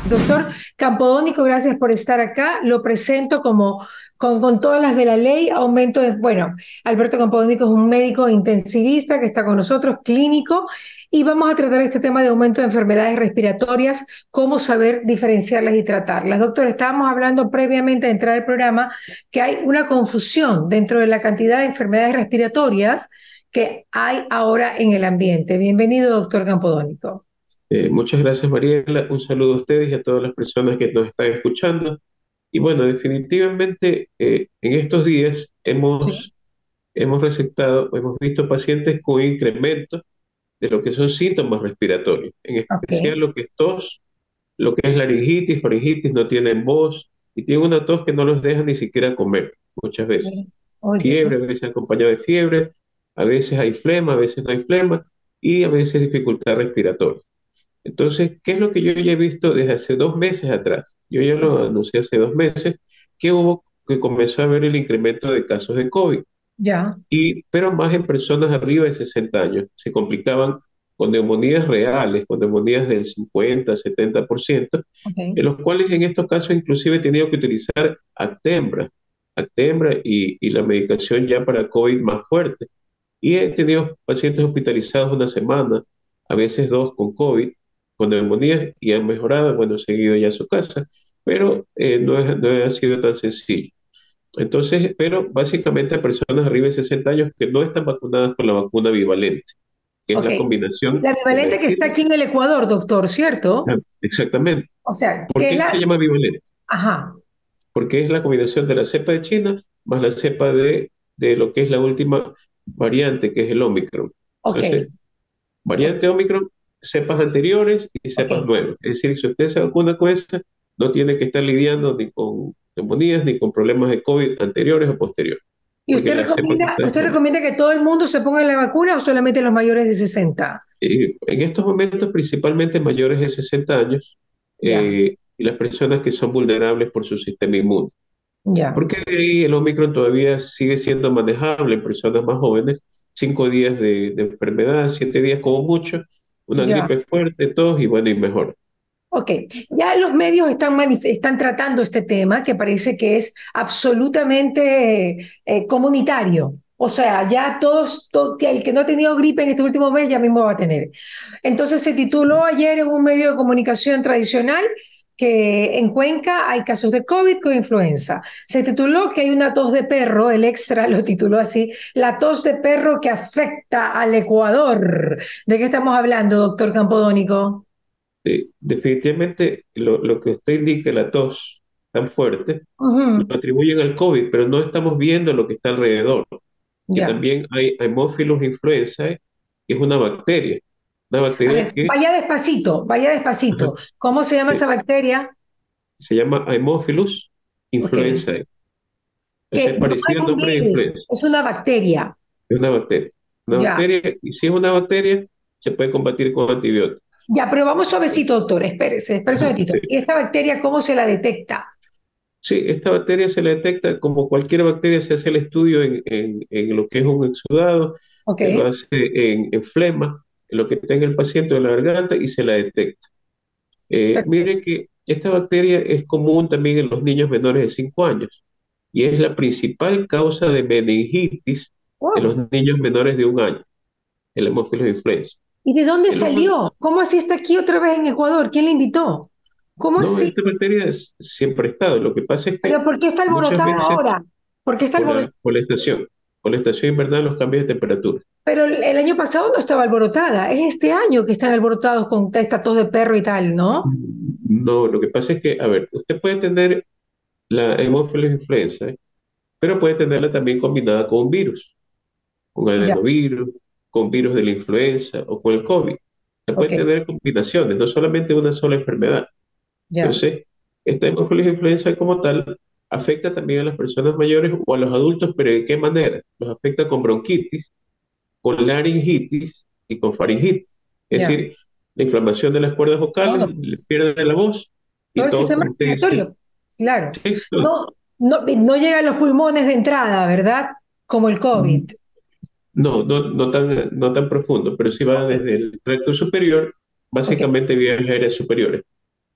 Doctor Campodónico, gracias por estar acá. Lo presento como con todas las de la ley, aumento de, bueno, Alberto Campodónico es un médico intensivista que está con nosotros, clínico, y vamos a tratar este tema de aumento de enfermedades respiratorias, cómo saber diferenciarlas y tratarlas. Doctor, estábamos hablando previamente de entrar al programa que hay una confusión dentro de la cantidad de enfermedades respiratorias que hay ahora en el ambiente. Bienvenido, doctor Campodónico. Muchas gracias, Mariela. Un saludo a ustedes y a todas las personas que nos están escuchando. Y bueno, definitivamente en estos días Sí. hemos recetado, hemos visto pacientes con incremento de lo que son síntomas respiratorios, en Ok. especial lo que es tos, lo que es laringitis, faringitis, no tienen voz y tienen una tos que no los deja ni siquiera comer muchas veces. Oh, Dios mío. Fiebre, a veces acompañado de fiebre, a veces hay flema, a veces no hay flema y a veces dificultad respiratoria. Entonces, ¿qué es lo que yo ya he visto desde hace 2 meses atrás? Yo ya lo anuncié hace 2 meses que comenzó a haber el incremento de casos de COVID, Ya, pero más en personas arriba de 60 años. Se complicaban con neumonías reales, con neumonías del 50, 70%, ok. en los cuales en estos casos inclusive he tenido que utilizar Actembra y la medicación ya para COVID más fuerte. Y he tenido pacientes hospitalizados una semana, a veces dos con COVID, con neumonías y han mejorado, bueno, seguido ya a su casa, pero no ha sido tan sencillo. Entonces, pero básicamente a personas arriba de 60 años que no están vacunadas con la vacuna bivalente, que es Ok. la combinación La de la bivalente que está epidemia. aquí en el Ecuador, doctor, ¿cierto? Exactamente. O sea, ¿Por que es qué se la... llama bivalente? Ajá, Porque es la combinación de la cepa de China más la cepa de lo que es la última variante, que es el Omicron. ok, Entonces, ok, variante Omicron, cepas anteriores y cepas ok. nuevas. Es decir, si usted se vacuna con esa, no tiene que estar lidiando ni con neumonías ni con problemas de COVID anteriores o posteriores, ¿Y porque la cepa que está usted disponible. recomienda que todo el mundo se ponga la vacuna o solamente los mayores de 60? En estos momentos, principalmente mayores de 60 años Ya, y las personas que son vulnerables por su sistema inmune. ya. Porque de ahí el Omicron todavía sigue siendo manejable en personas más jóvenes, 5 días de enfermedad, 7 días como mucho, una Ya. gripe fuerte, tos y bueno, y mejor. Ok, ya los medios están tratando este tema que parece que es absolutamente comunitario. O sea, ya que el que no ha tenido gripe en este último mes ya mismo va a tener. Entonces se tituló ayer en un medio de comunicación tradicional que en Cuenca hay casos de COVID con influenza. Se tituló que hay una tos de perro, el extra lo tituló así, la tos de perro que afecta al Ecuador. ¿De qué estamos hablando, doctor Campodónico? Definitivamente lo que usted indica, la tos tan fuerte, lo Ujú. atribuyen al COVID, pero no estamos viendo lo que está alrededor, que Ya. también hay Haemophilus influenzae, que es una A bacteria ver, que vaya despacito, vaya ajá, despacito. ¿Cómo se llama sí, esa bacteria? se llama Haemophilus Ok. influenzae. Ese Que es no es parecido al un nombre de virus, influenza, es una bacteria. es una bacteria. Una Ya. bacteria, y si es una bacteria, se puede combatir con antibióticos. Ya, pero vamos suavecito, doctor. Espérese un Ajá, momentito. sí. ¿Y esta bacteria cómo se la detecta? Sí, esta bacteria se la detecta como cualquier bacteria, se hace el estudio en lo que es un exudado, Ok. se lo hace en flema, en lo que tenga el paciente de la garganta y se la detecta. Perfecto. Mire que esta bacteria es común también en los niños menores de 5 años y es la principal causa de meningitis en los Wow. niños menores de 1 año, el Haemophilus influenza. ¿Y de dónde En los ad- salió? ¿Cómo así está aquí otra vez en Ecuador? ¿Quién le invitó? ¿Cómo no, así? esta bacteria siempre ha estado. Lo que pasa es que ¿Pero por qué está muchas alborotada veces ahora? ¿Por qué está por alborotada? por la estación invernal, los cambios de temperatura. Pero el año pasado no estaba alborotada. Es este año que están alborotados con esta tos de perro y tal, ¿no? No, lo que pasa es que, a ver, usted puede tener la Haemophilus influenza, pero puede tenerla también combinada con un virus, con Ya, adenovirus, con virus de la influenza o con el COVID. Se puede ok, tener combinaciones, no solamente una sola enfermedad. ya. Entonces, esta Haemophilus influenza como tal afecta también a las personas mayores o a los adultos, pero ¿de qué manera? Los afecta con bronquitis, con laringitis y con faringitis. Es Ya. decir, la inflamación de las cuerdas No, vocales, no, le pues, pierde la voz todo y el todos, sistema como usted dice, respiratorio, claro. sí, No, no, no llega a los pulmones de entrada, ¿verdad? Como el COVID. no tan profundo, pero sí va Ok, desde el recto superior, ok. básicamente vías aéreas superiores.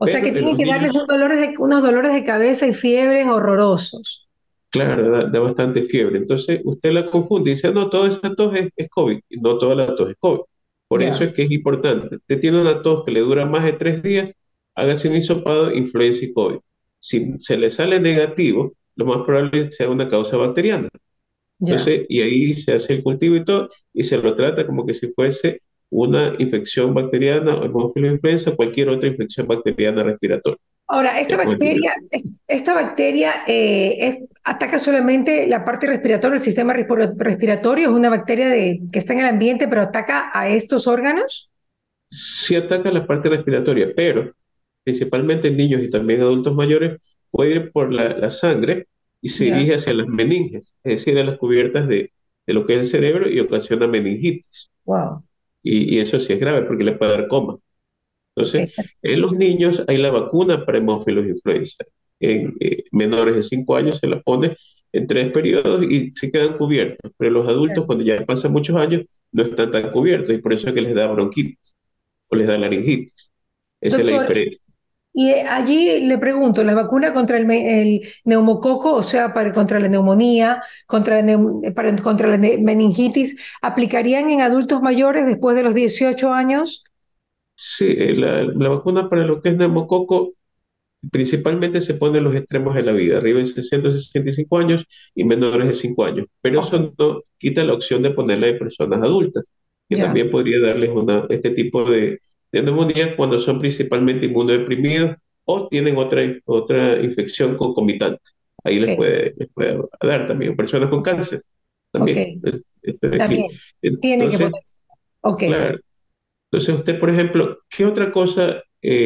O sea que pero en tienen los que darles niños, unos dolores de cabeza y fiebres horrorosos. claro, da bastante fiebre. Entonces usted la confunde y dice, no, toda esa tos es COVID, y no toda la tos es COVID. Por eso Ya, es que es importante. Usted tiene una tos que le dura más de 3 días, hágase un hisopado, influenza y COVID. Si se le sale negativo, lo más probable es que sea una causa bacteriana. ya. Entonces, y ahí se hace el cultivo y todo, y se lo trata como que si fuese una infección bacteriana, o hemófilos influenza, cualquier otra infección bacteriana respiratoria. Ahora, Ya con antibióticos. esta bacteria ataca solamente la parte respiratoria, el sistema respiratorio, es una bacteria que está en el ambiente, pero ataca a estos órganos. Sí ataca la parte respiratoria, pero principalmente en niños y también adultos mayores, puede ir por la sangre y se Ya, dirige hacia las meninges, es decir, a las cubiertas de lo que es el cerebro y ocasiona meningitis. wow, Y eso sí es grave porque le puede dar coma. ok, Entonces, en los niños hay la vacuna para hemófilos influenza. En menores de 5 años se la pone en 3 periodos y se quedan cubiertos. Pero los adultos, cuando ya pasan muchos años, no están tan cubiertos y por eso es que les da bronquitis o les da laringitis. Esa es la doctor, diferencia. y allí le pregunto, ¿las vacunas contra el neumococo, o sea, contra la neumonía, contra la meningitis, aplicarían en adultos mayores después de los 18 años? Sí, la vacuna para lo que es neumococo principalmente se pone en los extremos de la vida, arriba de 60 65 años y menores de 5 años. Pero Ok, eso no quita la opción de ponerla en personas adultas, que ya, también podría darles este tipo de neumonía cuando son principalmente inmunodeprimidos o tienen otra infección concomitante. Ahí ok, les puede dar también. Personas con cáncer ok, también. Esto de aquí. también, tiene que Entonces, ponerse. Ok, claro. Entonces, usted, por ejemplo, ¿qué otra cosa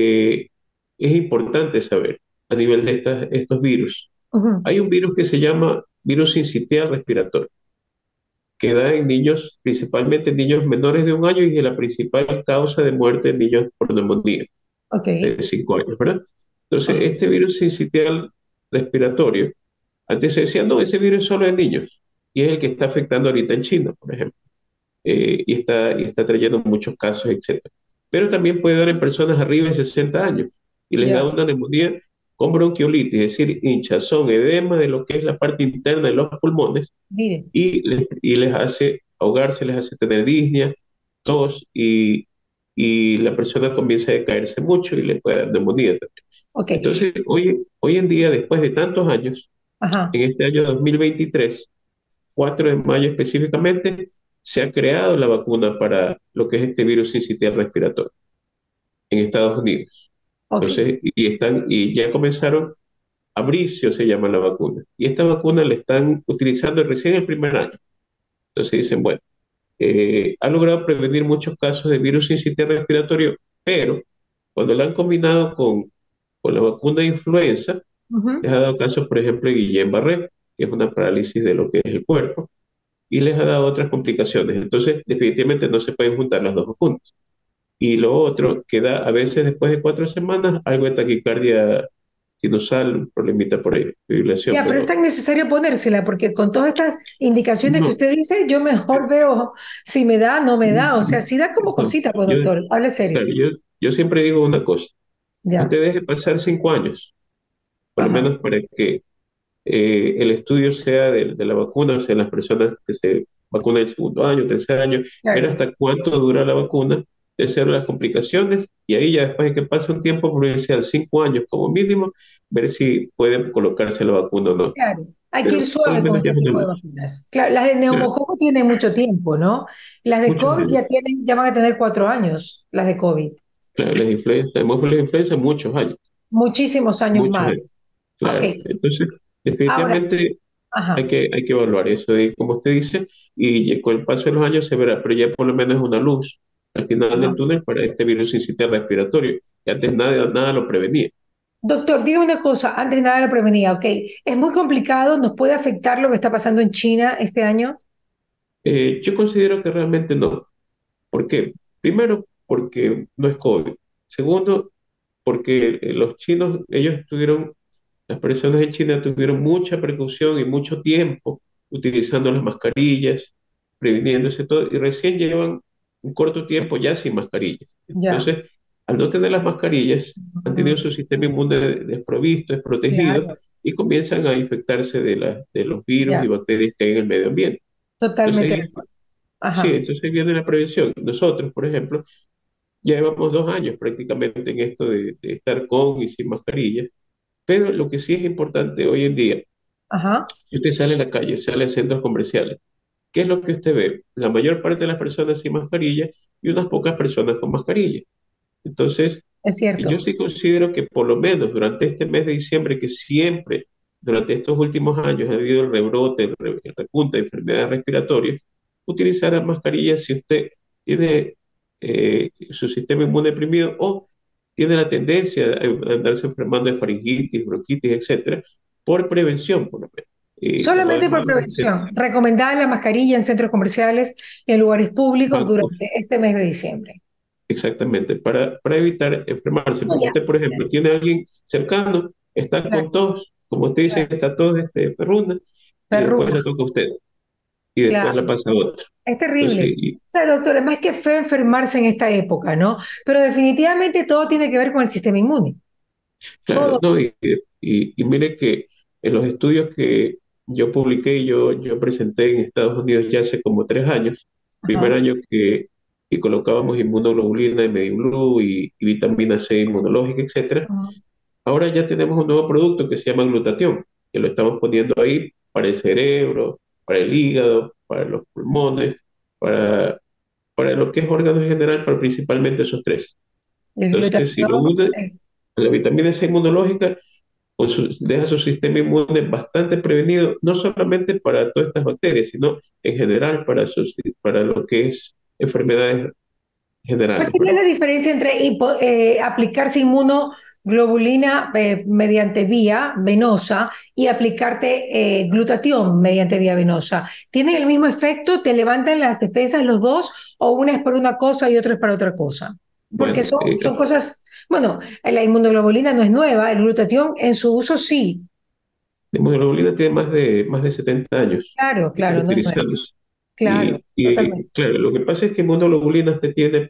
es importante saber a nivel de estos virus? ujú, Hay un virus que se llama virus sincitial respiratorio, que da en niños, principalmente en niños menores de 1 año y es la principal causa de muerte en niños por neumonía ok, de 5 años, ¿verdad? Entonces, ajá, este virus sincitial respiratorio, antes se decía, no, ese virus es solo de niños, y es el que está afectando ahorita en China, por ejemplo y está trayendo muchos casos, etcétera. Pero también puede dar en personas arriba de 60 años y les da ya, una neumonía con bronquiolitis, es decir, hinchazón, edema de lo que es la parte interna de los pulmones mire, y les hace ahogarse, les hace tener disnea, tos y la persona comienza a decaerse mucho y le puede dar neumonía también. ok, Entonces, hoy en día, después de tantos años, ajá, en este año 2023, 4 de mayo específicamente, se ha creado la vacuna para lo que es este virus sincitial respiratorio en Estados Unidos. ok, Entonces, y ya comenzaron, Abricio se llama la vacuna, y esta vacuna la están utilizando recién el primer año. Entonces dicen, bueno, ha logrado prevenir muchos casos de virus sincitial respiratorio, pero cuando la han combinado con la vacuna de influenza, ujú, les ha dado casos, por ejemplo, de Guillain-Barré, que es una parálisis de lo que es el cuerpo, y les ha dado otras complicaciones. Entonces, definitivamente no se pueden juntar las dos vacunas. Y lo otro, que da a veces después de 4 semanas algo de taquicardia sinusal, un problemita por ahí, fibrilación, ya, pero es pero tan necesario ponérsela porque con todas estas indicaciones que no, usted dice, yo mejor veo si me da, no me da, o sea, si da como no. cosita, pues Yo, doctor, hable serio. claro, yo siempre digo una cosa, Ya, usted deje pasar 5 años, por lo ajá, menos para que el estudio sea de la vacuna, o sea, las personas que se vacunan el segundo año, tercer año, ver claro. hasta cuánto dura la vacuna, tercero las complicaciones, y ahí ya después de que pase un tiempo prudencial, 5 años como mínimo, ver si pueden colocarse la vacuna o no. Claro, hay que ir Pero por lo suave con menos ya ese es una tipo de luz. vacunas. Claro, las de Claro, neumococo tienen mucho tiempo, ¿no? Las de muchos COVID años. ya van a tener 4 años, las de COVID. Claro, las influencias, hemos visto las influencias muchos años, Muchísimos años muchos más. años. Ok, Claro, entonces ahora, definitivamente hay ajá, que, hay que evaluar eso, y como usted dice, y con el paso de los años se verá, pero ya por lo menos es una luz al final del ajá. túnel para este virus sincitial respiratorio, que antes nada lo prevenía. Doctor, dígame una cosa, antes de nada lo prevenía, ok. Es muy complicado, ¿nos puede afectar lo que está pasando en China este año? Yo considero que realmente no. ¿Por qué? Primero, porque no es COVID. Segundo, porque los chinos, las personas en China tuvieron mucha precaución y mucho tiempo utilizando las mascarillas, previniéndose todo, y recién llevan un corto tiempo ya sin mascarillas. Ya, Entonces, al no tener las mascarillas, han tenido Mm, su sistema inmune desprovisto, desprotegido, claro, y comienzan a infectarse de los virus y ya, bacterias que hay en el medio ambiente. Entonces, totalmente. sí, Ajá, entonces viene la prevención. Nosotros, por ejemplo, ya llevamos 2 años prácticamente en esto de estar con y sin mascarillas, pero lo que sí es importante hoy en día, ajá, si usted sale a la calle, sale a centros comerciales, ¿qué es lo que usted ve? La mayor parte de las personas sin mascarilla y unas pocas personas con mascarilla. Entonces, es yo cierto. sí considero que por lo menos durante este mes de diciembre, que siempre durante estos últimos años ha habido el rebrote, el repunte de enfermedades respiratorias, utilizar la mascarilla si usted tiene su sistema inmune deprimido o tiene la tendencia a andarse enfermando de faringitis, bronquitis, etcétera, por prevención, por lo menos. Y lo Solamente demás, por prevención. Recomendada la mascarilla en centros comerciales y en lugares públicos bancos. durante este mes de diciembre. Exactamente, para evitar enfermarse, porque Ya, usted, por ejemplo, tiene a alguien cercano, está claro, con tos, como usted dice, claro. está tos perruna, y después Perruna, le toca a usted, y después claro. la pasa a otro. Es Entonces, terrible. Claro, doctora, más que fue enfermarse en esta época, ¿no? Pero definitivamente todo tiene que ver con el sistema inmune. claro, Todo. no, y mire que en los estudios que yo publiqué, yo presenté en Estados Unidos ya hace como 3 años, primer Ajá. año que colocábamos inmunoglobulina de MediBlue y vitamina C inmunológica, etcétera. Ajá. Ahora ya tenemos un nuevo producto que se llama glutatión, que lo estamos poniendo ahí para el cerebro, para el hígado, para los pulmones, para, para lo que es órganos en general, pero principalmente esos tres. El Entonces, si lo glutatión, une a la vitamina C inmunológica, pues deja su sistema inmune bastante prevenido, no solamente para todas estas bacterias, sino en general para lo que es enfermedades ¿cuál generales, sería ¿verdad? la diferencia entre aplicarse inmunoglobulina mediante vía venosa y aplicarte glutatión mediante vía venosa? ¿Tienen el mismo efecto? ¿Te levantan las defensas los dos o una es para una cosa y otra es para otra cosa? Porque Bueno, son cosas, bueno, la inmunoglobulina no es nueva, el glutatión en su uso sí, la inmunoglobulina tiene más de 70 años claro, claro, no es nueva, utilizándose. claro, Y totalmente. claro, lo que pasa es que inmunoglobulina usted tiene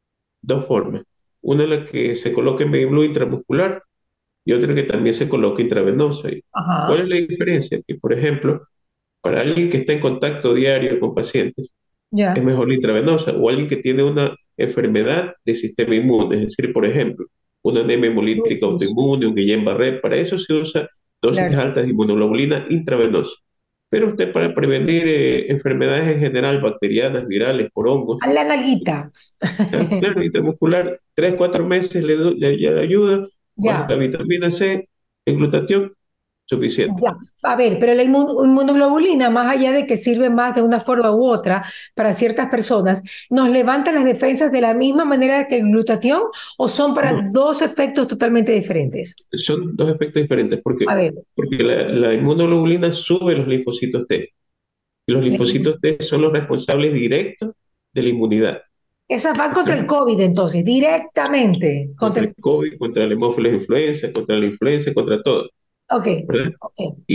dos formas. Una en la que se coloca en mediblu intramuscular y otra que también se coloca intravenosa. ¿Y cuál Ajá, es la diferencia? Que, por ejemplo, para alguien que está en contacto diario con pacientes, es ya, mejor la intravenosa, o alguien que tiene una enfermedad del sistema inmune, es decir, por ejemplo, una anemia hemolítica lupus, autoinmune, un Guillain-Barré, para eso se usa dosis claro. altas de inmunoglobulina intravenosa. Pero usted para prevenir enfermedades en general, bacterianas, virales, por hongos, A la nalguita. claro, intramuscular, 3, 4 meses le ayuda, más la Ya. vitamina C, el glutatión, suficiente. Ya, a ver, pero la inmunoglobulina, más allá de que sirve más de una forma u otra para ciertas personas, ¿nos levanta las defensas de la misma manera que el glutatión o son para No, dos efectos totalmente diferentes? son dos efectos diferentes, A ver, porque la inmunoglobulina sube los linfocitos T. Y los la inmun- linfocitos T son los responsables directos de la inmunidad. esas van contra el ¿Ok? COVID entonces, directamente contra Contra el... el COVID, contra la hemófilos influenza, contra la influenza, contra todo, Ok, ¿verdad? ok,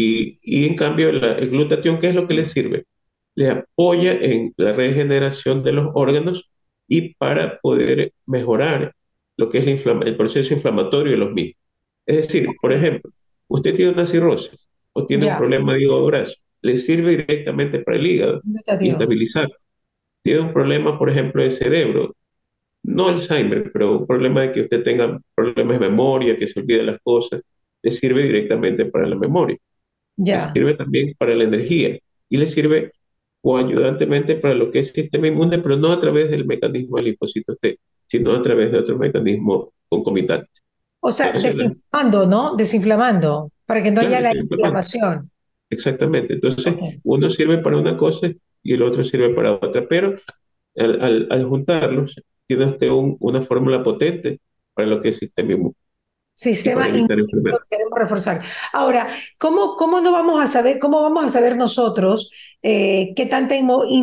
Y en cambio, el glutatión, ¿qué es lo que le sirve? Le apoya en la regeneración de los órganos y para poder mejorar lo que es el proceso inflamatorio de los mismos. Es decir, por ok, ejemplo, usted tiene una cirrosis o tiene un ya, problema de hígado graso, le sirve directamente para el hígado y glutatión, estabilizar. Tiene un problema, por ejemplo, de cerebro, no Alzheimer, pero un problema de que usted tenga problemas de memoria, que se olvide las cosas, le sirve directamente para la memoria. Le ya. sirve también para la energía y le sirve coayudantemente para lo que es el sistema inmune, pero no a través del mecanismo del linfocito T, sino a través de otro mecanismo concomitante. O sea, Entonces, desinflamando, ¿no? Desinflamando, para que no claro, haya la desinflamando. inflamación. Exactamente. Entonces, Ok. uno sirve para una cosa y el otro sirve para otra, pero al juntarlos, tiene usted una fórmula potente para lo que es el sistema inmune y Sistema para inmune evitar lo enfermedades. que queremos reforzar. Ahora, ¿cómo no vamos a saber, cómo vamos a saber nosotros qué tanta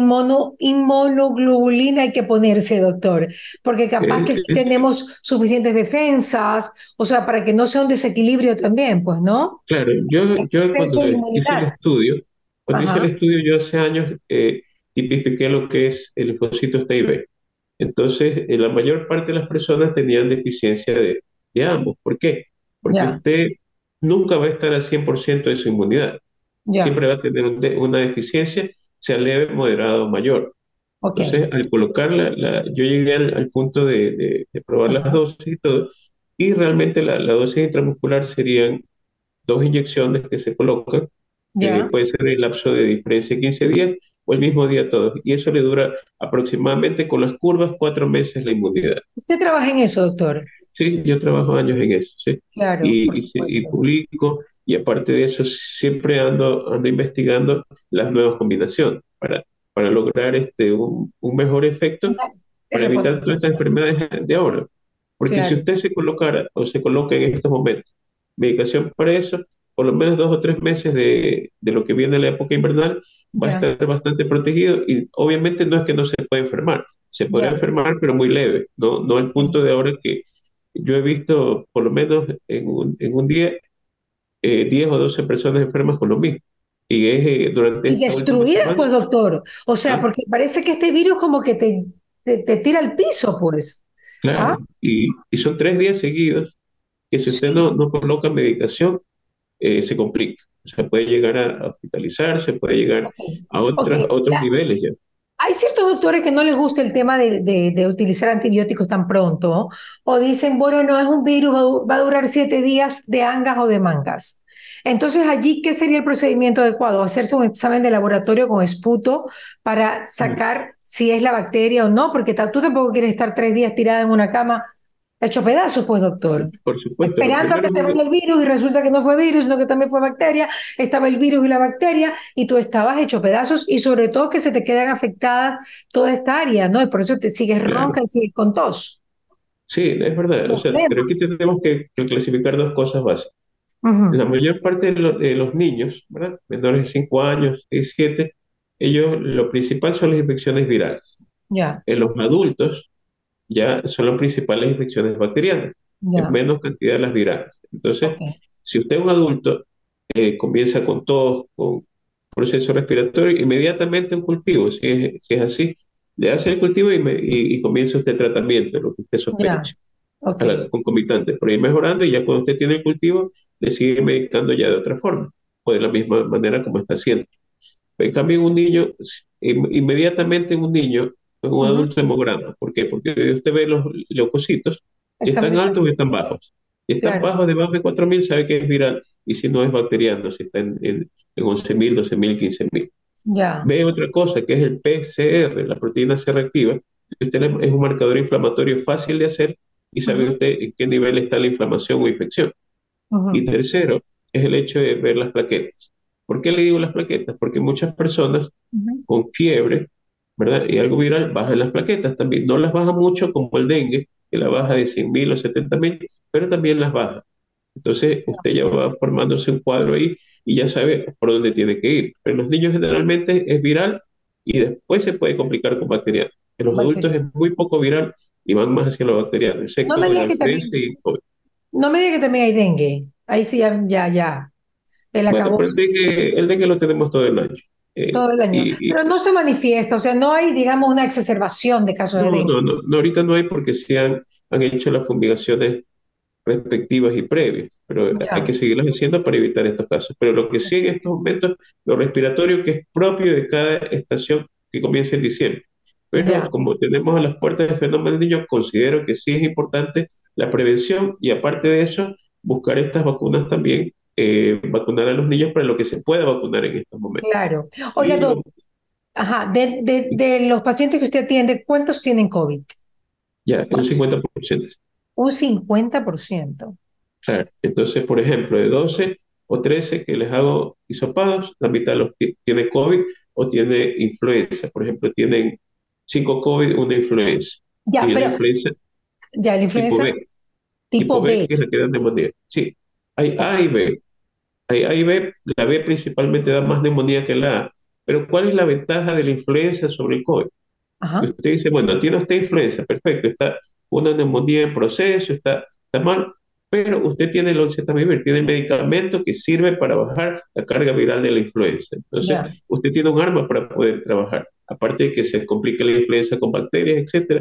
inmunoglobulina hay que ponerse, doctor? Porque capaz que sí Es, tenemos suficientes defensas, o sea, para que no sea un desequilibrio también, pues, ¿no? claro, yo Exceso cuando de hice el inmunidad. estudio, Ajá, yo hace años tipifiqué lo que es el linfocito T y B. Entonces, la mayor parte de las personas tenían deficiencia de ambos. ¿Por qué? Porque ya, usted nunca va a estar al 100% de su inmunidad. ya, Siempre va a tener una deficiencia, sea leve, moderada o mayor. ok. Entonces, al colocar yo llegué al punto de probar las Ajá, dosis y todo, y realmente la dosis intramuscular serían dos inyecciones que se colocan, ya. puede ser en el lapso de diferencia de 15 días o el mismo día todos, y eso le dura aproximadamente con las curvas 4 meses la inmunidad. Usted trabaja en eso, doctor. Sí, yo trabajo años en eso, sí, Claro, por y supuesto. publico, y aparte de eso, siempre ando investigando las nuevas combinaciones para lograr un mejor efecto Una para evitar todas estas repotenciación. enfermedades de ahora. Porque si Claro, usted se colocara o se coloca en estos momentos medicación para eso, por lo menos 2 o 3 meses de lo que viene la época invernal, va a ya, estar bastante protegido y obviamente no es que no se pueda enfermar, se puede ya. enfermar pero muy leve, no al punto Sí. de ahora que yo he visto por lo menos en un día 10 o 12 personas enfermas con lo mismo. Y es durante Y esta última destruidas, semana, pues, doctor. O sea, ¿ah? porque parece que este virus como que te tira al piso, pues. ¿Ah? Claro, y son 3 días seguidos que si usted Sí. no coloca medicación, se complica. O sea, puede llegar a hospitalizarse, puede llegar Ok. a Ok. a otros niveles ya. Hay ciertos doctores que no les gusta el tema de utilizar antibióticos tan pronto, o dicen, bueno, no es un virus, va a durar 7 días de angas o de mangas. Entonces, allí, ¿qué sería el procedimiento adecuado? Hacerse un examen de laboratorio con esputo para sacar si es la bacteria o no, porque tú tampoco quieres estar 3 días tirada en una cama hecho pedazos, pues, doctor. Por supuesto, lo Esperando a primero que es se vaya el virus y resulta que no fue virus, sino que también fue bacteria, estaba el virus y la bacteria y tú estabas hecho pedazos y sobre todo que se te quedan afectadas toda esta área, ¿no? Y por eso te sigues claro. ronca y sigues con tos. Sí, es verdad. O sea, pero Problema. aquí tenemos que clasificar dos cosas básicas. Ujú. La mayor parte de los niños, ¿verdad? Menores de 5 años, 6, 7, ellos lo principal son las infecciones virales. Ya, En los adultos ya son las principales infecciones bacterianas, en ya, menos cantidad de las virales. ok, Entonces, si usted es un adulto, comienza con tos, con proceso respiratorio, inmediatamente un cultivo, si es así, le hace el cultivo y comienza usted tratamiento, lo que usted ya, sospeche, ok, a la concomitante, por ir mejorando y ya cuando usted tiene el cultivo, le sigue medicando ya de otra forma, o de la misma manera como está haciendo. En cambio, en un niño, inmediatamente en un niño, en un ujú. adulto hemograma. ¿Por qué? Porque usted ve los leucocitos, si están Examen de altos o sangre, están bajos. Si están claro, bajos, debajo de 4.000, sabe que es viral. Y si no, es bacteriano, si está en 11.000, 12.000, 15.000. ya, Ve otra cosa, que es el PCR, la proteína C reactiva. Es un marcador inflamatorio fácil de hacer y sabe ujú, usted en qué nivel está la inflamación o infección. Y ujú, tercero, es el hecho de ver las plaquetas. ¿Por qué le digo las plaquetas? Porque muchas personas ujú. con fiebre, ¿verdad? Y algo viral, bajan las plaquetas también. No las baja mucho como el dengue, que la baja de 100.000 o 70.000, pero también las baja. Entonces, usted ya va formándose un cuadro ahí y ya sabe por dónde tiene que ir. Pero en los niños generalmente es viral y después se puede complicar con bacteriano. En los adultos es Bacteriano. muy poco viral y van más hacia lo bacteriano, No me excepto la digas que influenza también, y COVID. no me digas que también hay dengue. Ahí sí, ya, ya, ya. El Bueno, acabó pero el dengue lo tenemos todo el año. todo el año. Pero no se manifiesta, o sea, no hay, digamos, una exacerbación de casos de No, dengue. no, no, no, ahorita no hay porque sí han hecho las fumigaciones respectivas y previas, pero hay que Ya. seguirlas haciendo para evitar estos casos. Pero lo que sí en estos momentos, lo respiratorio que es propio de cada estación que comienza en diciembre. Pero Ya. como tenemos a las puertas del fenómeno del niño, considero que sí es importante la prevención y aparte de eso, buscar estas vacunas también, vacunar a los niños para lo que se pueda vacunar en estos momentos. Claro. Oiga, Y lo, ajá, de los pacientes que usted atiende, ¿cuántos tienen COVID? ya, en un ¿Cuántos? 50%. Un 50%. Claro. Entonces, por ejemplo, de 12 o 13 que les hago hisopados, la mitad los tiene COVID o tiene influenza. Por ejemplo, tienen 5 COVID, una influenza. Ya, Y la pero influenza ya, la tipo influenza B, tipo tipo B B. que es la que da neumonía. Sí, hay A y Ok. B. Hay A y B, la B principalmente da más neumonía que la A. Pero ¿cuál es la ventaja de la influenza sobre el COVID? Que Ajá. usted dice, bueno, tiene usted influenza, perfecto, está una neumonía en proceso, está mal, pero usted tiene el oseltamivir, tiene el medicamento que sirve para bajar la carga viral de la influenza. Entonces, Ya. usted tiene un arma para poder trabajar. Aparte de que se complica la influenza con bacterias, etcétera,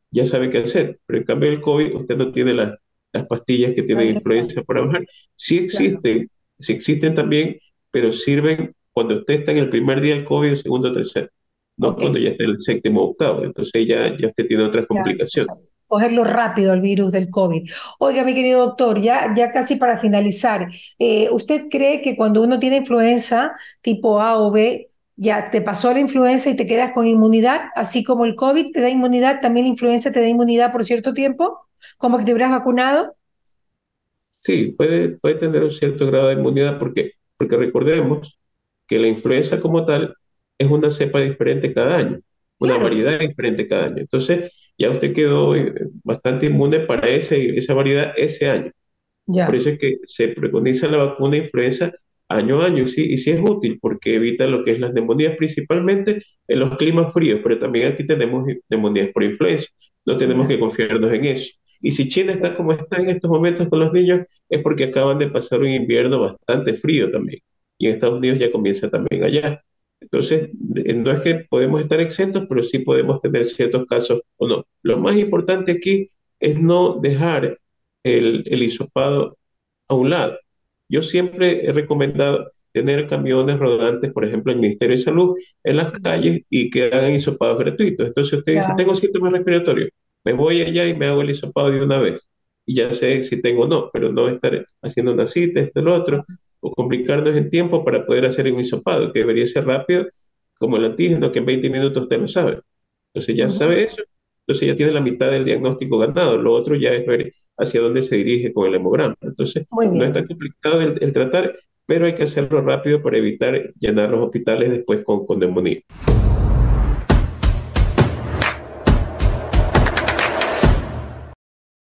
ya sabe qué hacer. Pero en cambio el COVID, usted no tiene las pastillas que tienen Ahí está, influencia para bajar. Sí claro. existen, sí existen también, pero sirven cuando usted está en el primer día del COVID, el segundo o tercero, no Ok, cuando ya está en el séptimo o octavo. Entonces ya usted tiene otras ya. O complicaciones. sea, cogerlo rápido el virus del COVID. Oiga, mi querido doctor, ya casi para finalizar, ¿usted cree que cuando uno tiene influenza tipo A o B, ya te pasó la influenza y te quedas con inmunidad, así como el COVID te da inmunidad, también la influenza te da inmunidad por cierto tiempo, como que te hubieras vacunado? Sí, puede tener un cierto grado de inmunidad porque recordemos que la influenza como tal es una cepa diferente cada año, una Claro, variedad diferente cada año. Entonces, ya usted quedó bastante inmune para esa variedad ese año. Por ya, eso es que se preconiza la vacuna influenza año a año, sí, y sí es útil porque evita lo que es las neumonías, principalmente en los climas fríos, pero también aquí tenemos neumonías por influenza. No tenemos ya, que confiarnos en eso. Y si China está como está en estos momentos con los niños, es porque acaban de pasar un invierno bastante frío también. Y en Estados Unidos ya comienza también allá. Entonces, no es que podemos estar exentos, pero sí podemos tener ciertos casos o no. Lo más importante aquí es no dejar el hisopado a un lado. Yo siempre he recomendado tener camiones rodantes, por ejemplo, el Ministerio de Salud, en las sí, calles y que hagan hisopados gratuitos. Entonces usted dice, claro. tengo síntomas respiratorios, me voy allá y me hago el hisopado de una vez. Y ya sé si tengo o no, pero no estar haciendo una cita, esto, lo otro, o complicarnos en tiempo para poder hacer un hisopado, que debería ser rápido, como el antígeno, que en 20 minutos usted lo sabe. Entonces ya Ujú. sabe eso, entonces ya tiene la mitad del diagnóstico ganado. Lo otro ya es ver hacia dónde se dirige con el hemograma. Entonces, Muy no es bien. tan complicado el tratar, pero hay que hacerlo rápido para evitar llenar los hospitales después con neumonía.